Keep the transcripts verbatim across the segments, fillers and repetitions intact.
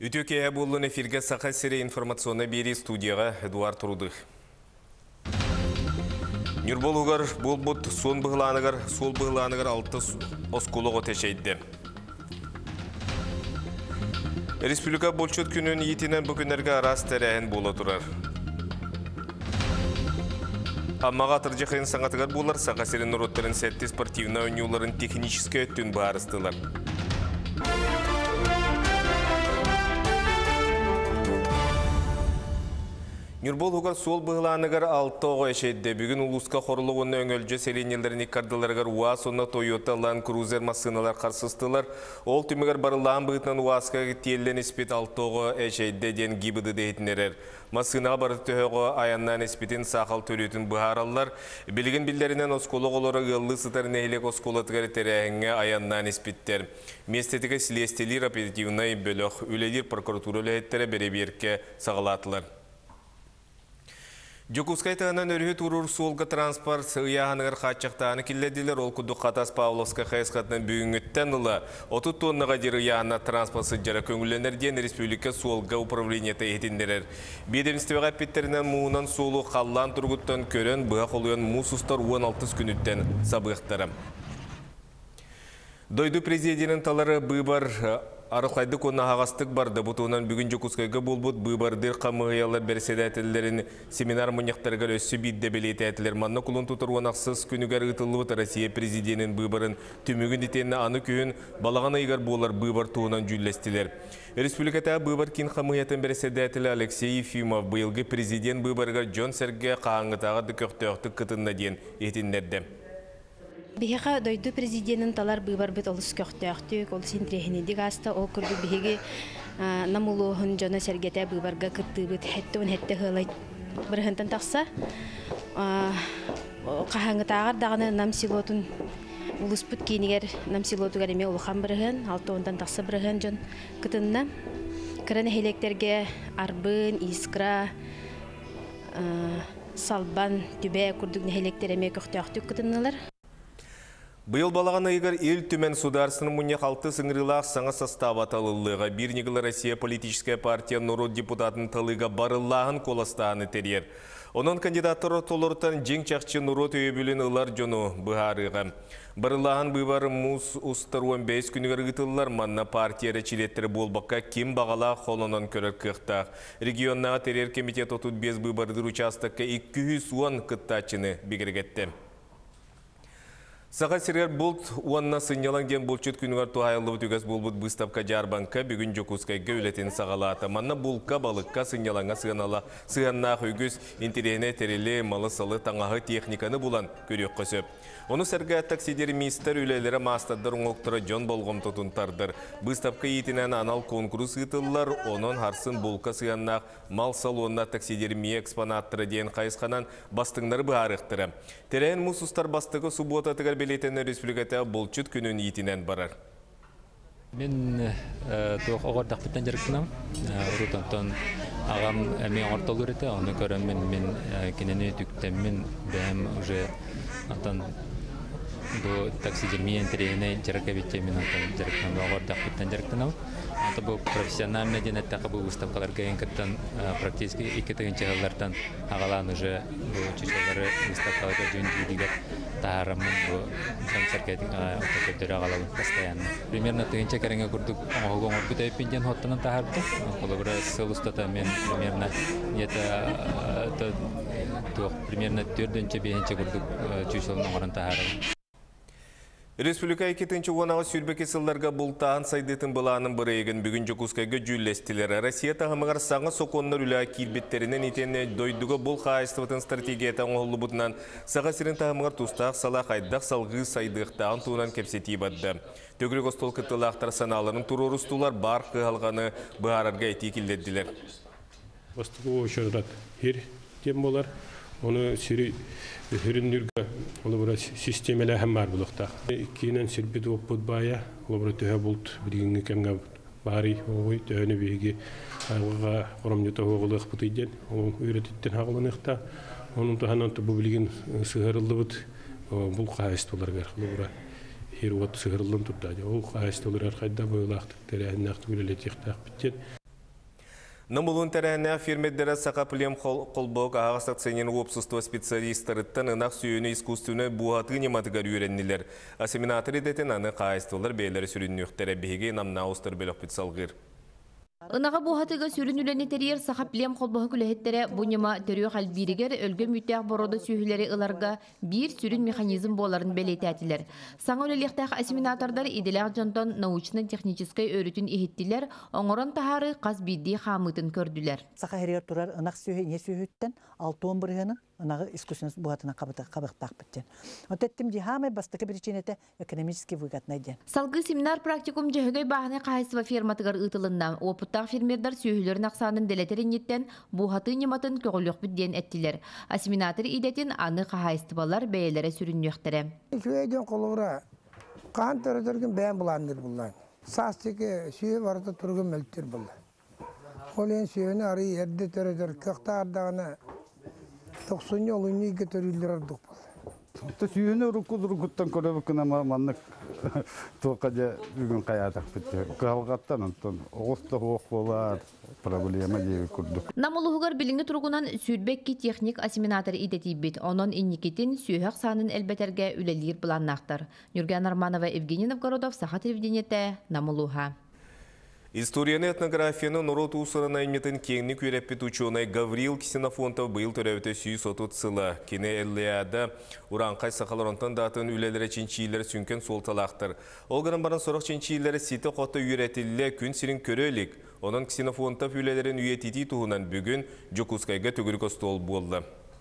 Үтөкея болын эфирге сақа сире информационна бери студияға Эдуард Рудых. Нюрболугар болбут сон бұғыланығар, сол бұғыланығар алты оскулығы тешейді. Республика болчут күнін етінен бүгінерге арас тәрәйін бола тұрар. Аммаға тұржықын саңатығар болар, сақа сирен ұроттарын сәтті спортивна өнеуларын техническі өттін бағарыстылар. Нюрболугар сол бұғыланығар алты оғы әшейді. Бүгін ұлысқа қорылығыны өңөлжі селенелерін иккардыларығар УАЗ, оны Toyota Land Cruiser масыналар қарсыстылар. Ол түмігер барылан бұғытынан УАЗға тиелден еспет алты оғы әшейді ден гибіді дейтінерер. Масынаға бары төғі аяннан еспетін сақал төлетін бұғаралар. Білген білдерінен осколы қолыры ғылы сытарын әйлек осколатығар тәрәңі аяннан еспеттер. Местетігі слестелер оперативнай бөліқ өлелер прокуратура өләйттері бере берке сағалатылар. Жокускай тағынан өрі тұрур солғы транспорт ұяғанығыр қатшақтағаны келдеділер. Ол күдді қатас Павловска қайысқатынан бүгінгіттен ұлы отыз тоннаға дер ұяғана транспорт сыджара көңіленерден республика солға управленияты етіндерер. Бедемістігі әппеттерінен мұғынан солу қаллан тұрғыттан көрін бұға қолуын мұсыстар он алты күніттен сабықтарым. Дойду президентінің талары бұйбар арықлайды көні ағастық барды. Бұтуынан бүгін Жокускайға болбұд бұйбардыр қамығыялар берседәтілерін семинар мұнияқтарға өссі бейді белеті әтілер. Манна құлын тұтыр онақсыз күнігер ұтылы Россия президентінің бұйбарын түмігін детеніне аны күйін балаған айғар болар бұйбар туынан жүллестілер. Республиката бұйбар кен қамығиятын берседәтілі Алексей Ефимов бұйылғы президент бұйбарға Джон Серге қағыңғытаға дүкөқтіқтік қытынна ден етіндерді. Бихега дойду президентин талар быйбар бит олус көктөктүк, ол синтрехини дигаста ол курду биһиги намулуһун жона сергете быйбарга кыттыбыт хеттен хетте хылай бирхентен такса кахаңытагар даганы намсилотун улуспут кинигер намсилотугар эме улхан бирген алтондан такса бирген жон кытынна кыраны хелектерге арбын искра салбан түбе курдук хелектер эме көктөктүк кытынналар. Бұйыл балаған айғар ел түмен сударсының мұне қалты сыңырылақ саңа состав аталылыға. Бірнегілі Россия политическая партия Нұрот депутатын талыға барылағын қоластағаны терер. Оның кандидаттары толыртан жең чақчы Нұрот өйбілін ұлар жону бұғарыға. Барылағын бұйбары мұз ұстар он бес күнігер ғытылылар манна партия рәчилеттері болбаққа кем бағала қолынан көрір қықтақ. Регионнаға терер комитет отыз бес бұйбардыр участыққа екі жүз он қыттачыны бігіргетті. Саға сергер бұлт уанна сынялан ген бұлчет күнігар туайылы өтігіз болбұд бұстапқа жарбанқа бүгін Жокускайға өлетін сағалаты. Манна бұлқа балыққа сыняланға сығанала сығаннақ өгіз интерене терелі малы салы таңағы техниканы бұлан көрек қөсіп. Оны сәргі таксидер мистер үлелері мастадыр оңықтыры жон болғым тұтынтардыр. Бұстапқа етінен анал конкурс ұйтылылар, оның харсын бұлқа сығаннақ мал салуынна таксидер мие экспонаттыры дейін қайысқанан бастыңлары бұғарықтыры. Терен мұсыстар бастығы суббота тігір белетені республиката болчут күнін етінен барар. Мен тоқ оғырдақ біттен жарықтынам. Ұрутантан ағам әмей орталыр еті. Оны көрім мен кенені түктен мен бәм уже бұл таксидермейен терейіне жарыққа бетте мен жарықтан оғырдақ біттен жарықтынам. Бұл профессиональный денеттақы бұл выставкаларға енкіттен практически екі тігін чығылардан ағалан уже чүчелері выставкаларға жөн дейдігер тағарамын бұл концертке отокөттері ағалауын постоянно. Примерно тігін чекеріңе күрдік оңығын орбыт әйппенден хоттынан тағарды. Бұл бұра сыл ұстата мен примерно примерно төрдінші бейінші күрдік чүчелін оңырын тағарым. Республика екетінші оңағы сүрбеке сылларға бұлтағын сайдетін бұлағының бірі егін бүгін Жокускайға жүлестілері. Россия тағымығар саңы соқонлар үлі келбеттерінен етені дойдығы бұл қайыстығытын стратегията оңғылы бұтынан саға сірін тағымығар тұстақ сала қайдақ салғы сайдықтағын туынан кепсети бадды. Төгірек остол кіттілақтар саналының тұрурыстулар бар қығалғаны бұғарарға еті келдедділер. Бастығы оғышырдат ер тем болар. Оны сирі хүріндерге олы бұра системелі әм бар бұлықтақ. Кейінен сірбет оппыд бая, олы бұра төе бұлт біргіңгі кәмге бары оғой төені бейге айғыға қорамдета оғылық бұтыйден. Ол үйрететтен ағылынықта. Оның тұханан тұбы білген сығырылды бұд бұл қайыст оларға. Олы бұра ер оғыт сығырылын тұрдады. Ол қайыст олар қайда бұйлақтық, тәрәйін ақтық өлелет ектақ біттен. Намулун тәрәне фирмеддері сақа плем қолбоқ ағастық ценен опсуство специалисттарыттан ынақ сүйіні искусствыны буғаты нематығар үйреннелер. Асеминатыр едетін аны қайыстылар бейлері сүріннүқтері бейге намна ұстыр бөлік бітсалғыр. Ынаға бұғатыға сүрінүлені терер сақа плем қолбоғы күліхеттері бұнема төрі қалбирігер өлгі мүттәқ бороды сүйілері ыларға бір сүрін механизм боларын бәлеті әтілер. Саңа өлеліктәқ асеминатордар иделәқ жонтон научно-техническай өрітін ехеттілер, оңырын тахары қаз бидді қамытын көрділер. Сақа херер тұрар ынақ сүйі, не сүйіттен алтуын біргені ынағы искусственность бұғатына қабықтақ біттен. Отеттім дихамай бастықы бірченеті экономический выгод найден. Салғы семинар практикум жөғөй бағыны қайсыва ферматығар ұтылында опыттақ фермердар сүйілерін ақсанын дәлетерін еттен бұғаты нематын көғілік бүдден әттілер. Асеминатыр идетін аны қайыстыбалар бәйелері сүріннөқтірі. Сүйеден қолығыра қан төрөдерген бән бұланыр бұлан. Састеке сүйе барыда тұрған мөлттер бұлан. Ол ең сүйені ары ерді төрөдер көқті ардағына тоқсыны олыны егі төрілдер ардық бұл. Сүйені ұрыққыз-ұрыққыттан көребіккіна маннық тоқаде бүгін қаятақ бітті. Қалғаттан ұнтын оғыста оқ болар проблема дейі күрдік. Намылығығар біліңі тұрғынан сүрбекке техник асеминатор идеті бет. Онын инникетін сүйіғақ санын әлбәтерге үлелер бұланнақтар. Нүрген Арманова, Евгений Новгородов, Саха телевидениеті, Намылуға. Историяны этнографияны нұру туысырына әйметін кеңні көреппет ученый Гаврил Ксенофонтов бұйыл төрәуті сүйіс отут сылы. Кені әллияда ұранқай сақаларынтан датын үлелері ченчийлері сүнкен сол талақтыр. Олғырын барын сорақ ченчийлері сеті қоты үйретілі күн сирин көрелік. Оның Ксенофонтов үлелерін үйететі туғынан бүгін Жокускайға төгірік остол болды.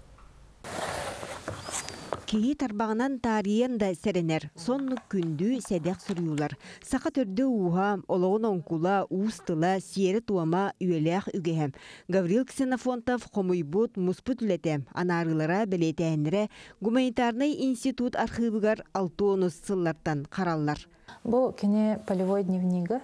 Кеги тарбағынан тариян да сәренер, сонны күнді сәдәқ сүрюлар. Сақа түрді уға, олығын онкула, уыстыла, сиері туама, үйеләқ үгеһем. Гаврил Ксенофонтов қомойбут, мұспыт үлетем, анарылара білетәйінірі, гуманитарный институт архивыгар алтуонус сыллартан қараллар. Бұл кене полевой дневнигі.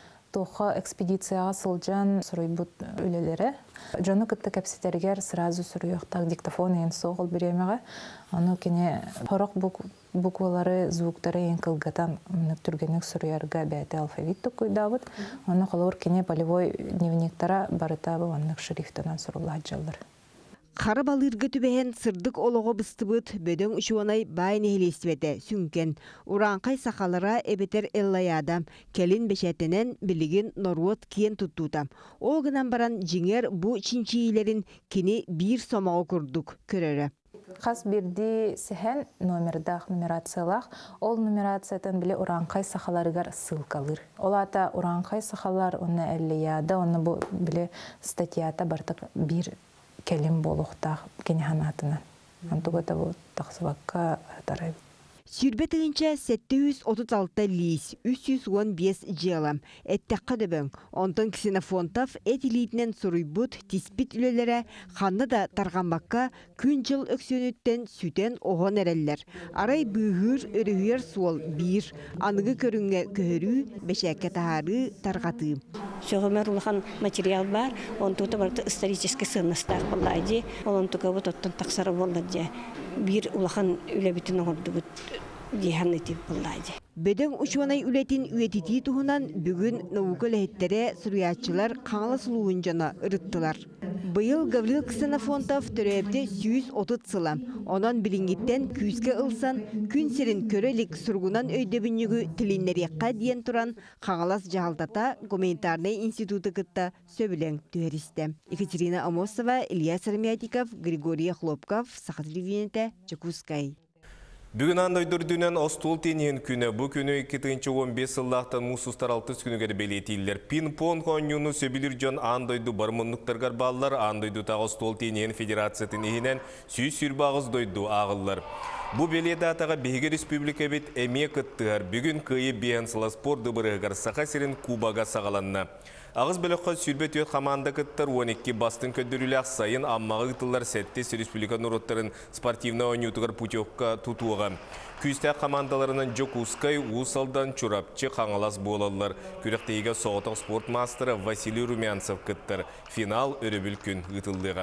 Тоха экспедицияға сылжан сұройбут үлелері. Жоны күтті кәпсетергер сразу сұройықтақ диктофон ең соғыл біремеға. Оны кене хорақ буквалары, звуктары ең кылғатан түргенік сұройарға бәйті алфавитті көйдабыд. Оны қолауыр кене полевой дневниктара барытабы онық шрифтынан сұрылы аджалыр. Қары балырғы түбәген сырдық олығы бұстыбыт бөдің үшуанай байын елестібеті сүнкен. Уранқай сақалыра әбетер эллаядам, кәлін бәшәтінен білігін норуот кен тұттутам. Оғынан баран жеңер бұ чинчийлерін кені бір сомағы күрдік көрері. Қас бірді сәхен номердақ, нумерациялақ, ол нумерациятын біле уранқай сақаларығар сылқалыр. Ол ата уранқай сақалар, оны әллияда, оны біле статьята бартық бір келим болуқтақ кенеханатынан. Антуғыта бұл тақсыбаққа тарай. Сүрбетігінче сетте жүз отуз алты лис, үч жүз он бес желам. Әттәққа дөбің. Онтын Ксенофонтов әтилейтінен сұрыйбұт тиспит үлелері қанны да тарғанбаққа күн жыл өксөнүттен сүтен оған әрелер. Арай бұғыр өрігер суол бір, анығы көріңе көрі, бәшәкке тағары тарғаты. Сөғімер ұлған материал бар, он туты барты исторический сыныстар болайды, олон тұға бұт оттын тақсары болады. Bir улахан үләбітін оңырды бұд дейхан етіп болайды. Бөдің ұшуанай үлетін үйететі тұғынан бүгін науқы ләйттері сұруятчылар қаңылы сұлуын жана ұрыттылар. Бұйыл Гаврил Ксенофонтов төрәбді жүз отуз сылам. Онан білінгеттен күзге ылсан, күн серін көрелік сұрғынан өйдебінігі тілінлерекқа дейін тұран қаңылас жағалдата гуманитарный институты кітті сөбілен түйерісті. Екатерина Амосова, Илья Сармиятиков, Григорий Хлопков, Саха телевидениеті, Жокускай. Бүгін андойдырдүнен остол тенен күні. Бұл күні эки миң он беш сыллақтан мұсыстар алтыс күнігер белетейлер. Пин-пон қойнуны сөбілер жон андойду бармынлықтарғар баллар, андойду тағы остол тенен федерациятын ехінен сүй сүрбағыз дойду ағылар. Бұл белеті атаға Бейгі республика бет әме күттігар. Бүгін күйі бейансыла спорды бірігар сақа серін Кубаға сағаланна. Ағыз бөліққа сүрбет өт қаманда күттір он екі бастың көддірілі ақсайын аммағы ұтылар сәттес республика нұроттарын спортивна ойнютығар путевка тұтуға. Күсті қамандаларынан Жокускай ұсалдан чурапчы қаңалас болалар. Күректейге соғытық спорт мастері Василий Румянцев күттір. Финал өрібіл күн ұтылдыға.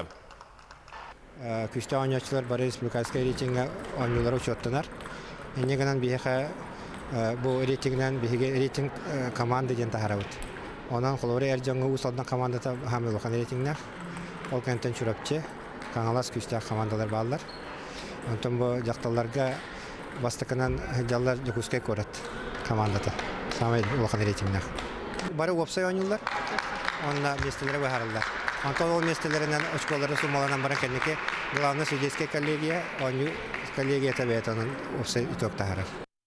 Күсті ойнатшылар бары республикасқа рейтингі ойнулары ұчеттінар. Енегінен бейіға бұл рейтингінен бейіге рейтинг команды ден тағарауыд. Ondan kolore erjanğı usaldan komandata hamil olkan eretingler. Ol kenten çurapçı, kanalas küstah komandalar bağlar. Ondan bu jaktallarga bastıkınan jallar jokuskay korat komandata. Samay olkan eretingler. Bari opsay oynuyorlar. Onunla mestelere baharlar. Ondan o mestelerinden oçkolları sumalanan bana kendike главный судейская коллегия, oyuncu коллегия tabiatının opsay ütok taharar.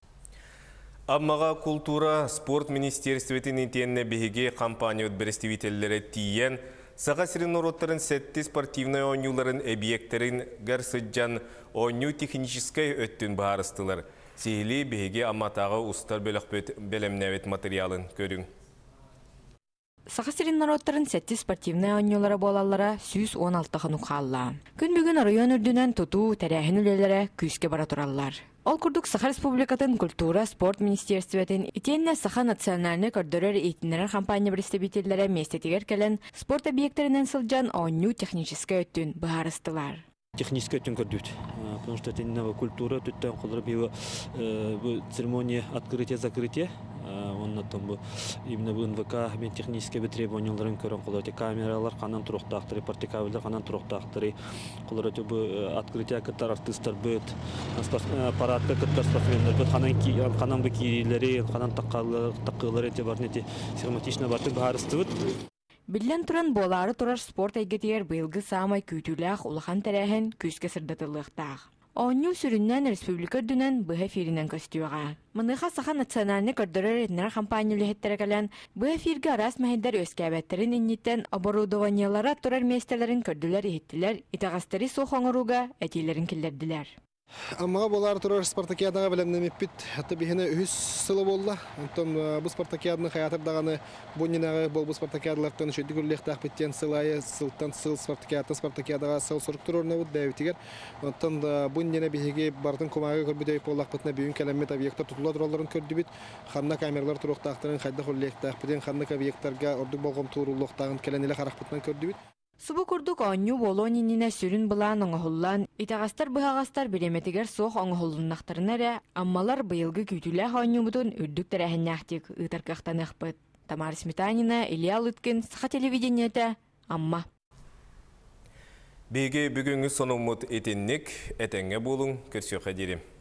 Аммаға культура спорт министерстветін интенне беге кампания өтберестивителлері тиен, саға сирин ороттарын сәтті спортивный ойнуларын объекттерин гарсыджан ойну техническай өттін бағарыстылар. Сейлі беге амматаға ұстар бөлемнәвет материалын көрің. Саға сирин народтарын сәтті спортивный ойнулары болалара жүз он алты қануқалла. Күн бүгін район үрдінен тұту тәрәхін үлелері күске бара тұралар. Ол күрдік Саха Республикатын культура спорт министерстветін итенне Саха национальный көрдөрөр ейтінлерін компания представителері местетігер кәлін спорт объекттерінен сылжан ойну технический өттін бағарыстылар. Технический өттін көрдүт, потому что это именно культура, түттен қолыр бұл церемония открытия-закрытия, онна там именно в эн вэ ка мен технический требованияларын көрін қолыр, те камералар қанан тұрықтақтыры, партикабелер қанан тұрықтақтыры, қолыр өте бұл открытия кіттар артистар бұд, аппаратқа кіттар спортсмендер бұд, қанан бұл кейлері, қанан таққылары те бар, нете схематично барды бағарысты бұд. Билен туран болары турар спорт әйгетер бұйылғы самай күйтіләқ ұлақан тәрәхін күске сырдатылықтақ. Ойну сүріннен республика дүнен бұға фирінен көстіуға. Мұныға Саха национальный көрдірер етінер компания үліхеттері кәлін бұға фирге арас мәхендер өскәбәттерін иннеттен оборудованиялара турар местелерін көрділер ехеттілер, итағастары соқ оңыруға әтейлерін келдерділер. Аммаға болар тұрар спартакиадаға білемнемеппит, әтті бейхіне үхіс сылы болла. Онтан бұл спартакиадының хаятырдағаны бұннинағы бол бұл спартакиадалардан үшеді күрлектақ біттен сылайы, сылтан сыл спартакиадтан спартакиадаға сыл сұрық тұр орны бұд бәуітігер. Онтан бұннина бейхеге бардың көмағы көрбедей болақ бұтына бүйін кәлемет объекттар тұтыла тұраларын көрді біт. Қанна камерлар тұрықтақтарын қайда құрлектақ бітен қанна объекттарға ордық болғым тұрулықтағын кәленелі қарақ бұтынан көрді біт. Субу курдук оңню болониніне сүрін бұлан оңғылан, итағастар бұғағастар береметігер соқ оңғылыннақтарынары, аммалар бұйылғы күйтілі оңню бұтын үрдік тәрәхіннәқтік ұйтарқақтан ұқпыт. Тамара Сметанина, Илья Лыткин, Саха телевидениеті, Амма. Беге бүгінгі сонымыт етіннік, әтәңе болың, көрсеуға дерем.